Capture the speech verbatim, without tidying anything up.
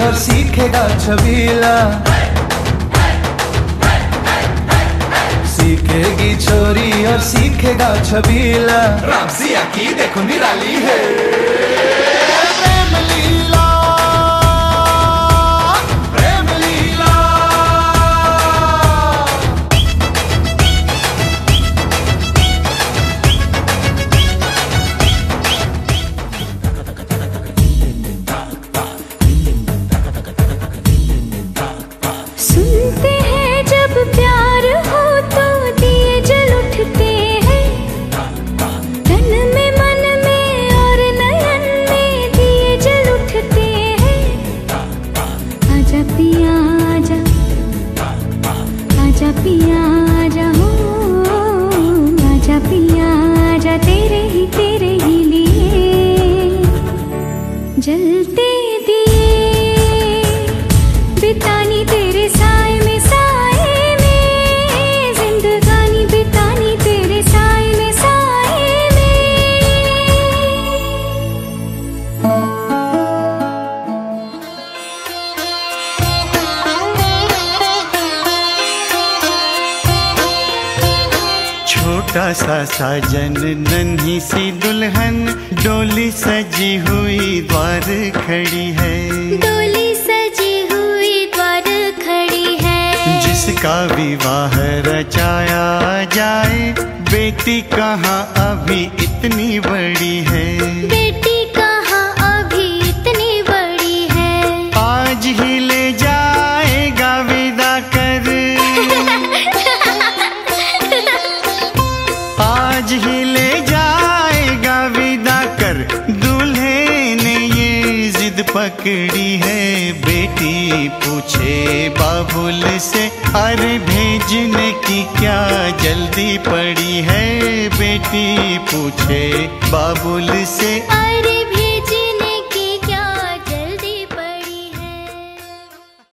और सीखेगा छबीला। सीखेगी छोरी और सीखेगा छबीला। रामसिया की देखो निराली है प्रेम लीला, प्रेम लीला। सुनते हैं जब प्यार हो तो दिए जल उठते हैं, तन में मन में और नयन में दिए जल उठते हैं। आजा पिया आजा, आजा पिया आजा हो, आजा पिया आजा तेरे ही तेरे ही लिए जलते दिए बितानी तेरे साए में, साए में जिंदगानी बितानी तेरे साए में, साए में। छोटा सा साजन नन्ही सी दुल्हन, डोली सजी हुई द्वार खड़ी है। डोली सजी हुई द्वार खड़ी है, जिसका विवाह रचाया जाए, बेटी कहाँ अभी इतनी बड़ी है। बेटी कहाँ अभी इतनी बड़ी है। आज ही ले जाएगा विदा कर, आज ही ले जाएगा विदा कर। दूल्हे ने ये जिद पकड़ी है, बेटी पूछे बाबुल से, अरे भेजने की क्या जल्दी पड़ी है। बेटी पूछे बाबुल से,